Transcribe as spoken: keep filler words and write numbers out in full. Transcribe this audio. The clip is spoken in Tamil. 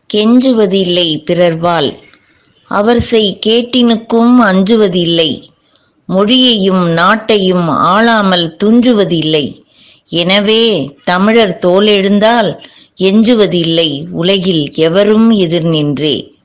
கெஞ்சுவதில்லை பிறர்வாள், அவர் செய் கேட்டினுக்கும் அஞ்சுவதில்லை, மொழியையும் நாட்டையும் ஆளாமல் துஞ்சுவதில்லை. எனவே தமிழர் தோளெழுந்தால் எஞ்சுவதில்லை உலகில் எவரும் எதிர் நின்றே.